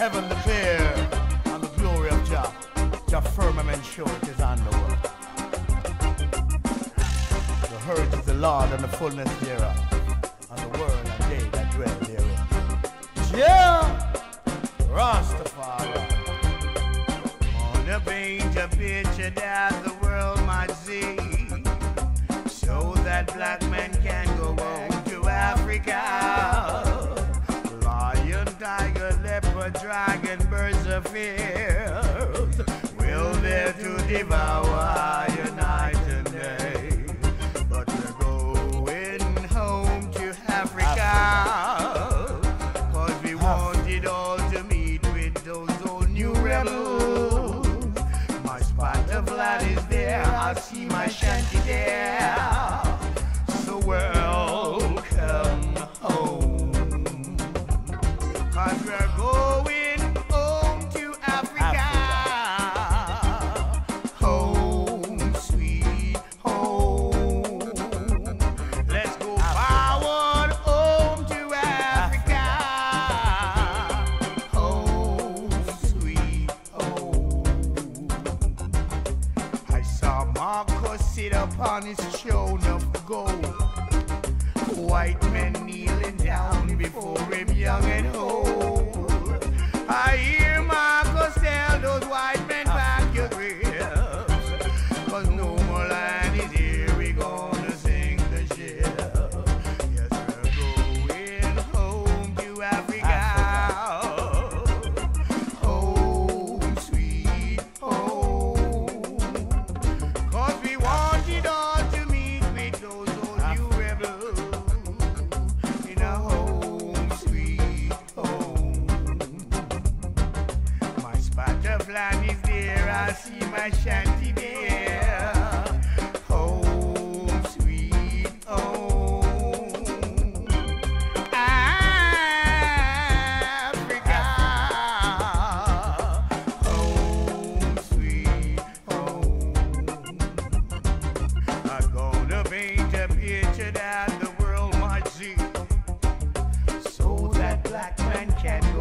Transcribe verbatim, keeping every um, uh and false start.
heaven the fear, and the glory of Jah. Jah firmament show it is on the world. The earth is the Lord and the fullness thereof, and the world and they that dwell therein. Yeah, Rastafari. Wanna paint a picture that the world might see, so that black men can go home to Africa. Lion, tiger, leopard, dragon, birds of field will there to devour united and day. But we're going home to Africa, cause we wanted all to meet with those old new rebels. My spot of land is there, I see my shanty there. So welcome home, cause we're going home to Africa. Home, sweet home. Let's go forward home to Africa. Home, sweet home. I saw Marcus sit upon his throne of gold, white men kneeling down before him, young and old. I hear Marcus tell those white men, pack your graves, cause no more land is here, we gonna sing the ship. Yes, we're going home to Africa. Home, sweet home, cause we wanted all to meet with those old new rebels in a home, sweet home. My spot of land is there, I see my shanty there. Home, sweet home. Africa. Home, sweet home. I'm gonna paint a picture that the world might see, so that black man can